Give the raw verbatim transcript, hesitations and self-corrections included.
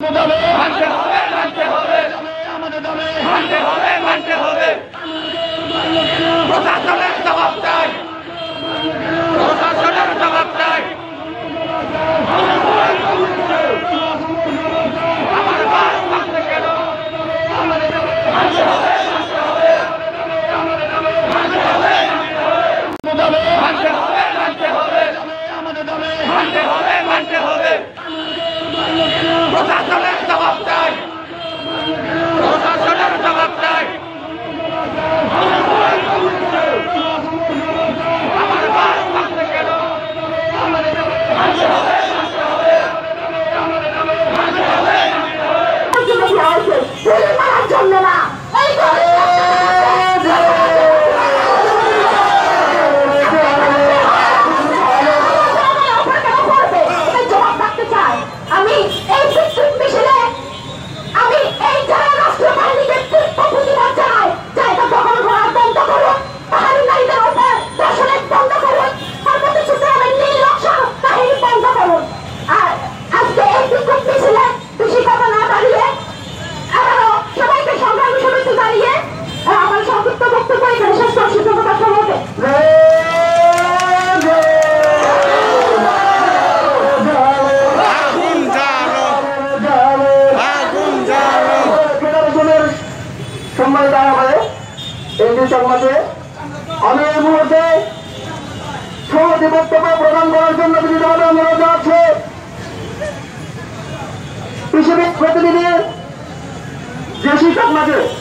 মানতে হবে মানতে হবে আমাদের দাবি মানতে হবে মানতে হবে প্রশাসনের জবাব চাই প্রশাসনের জবাব চাই আমার বাস মানতে কেন মানতে হবে মানতে হবে মানতে হবে মানতে হবে মানতে হবে মানতে হবে মানতে হবে প্রশাসনের জবাব চাই প্রশাসনের জবাব চাই আমার বাস মানতে কেন মানতে হবে মানতে হবে জন্য না সম্মানিত আমাদের এই সমাজে আমি এই মুহূর্তে সমাজে বক্তব্য প্রদান করার জন্য বিনীতভাবে অনুরোধ জানাচ্ছি কৃষি প্রতিনিধি যে শিক্ষক মাঝে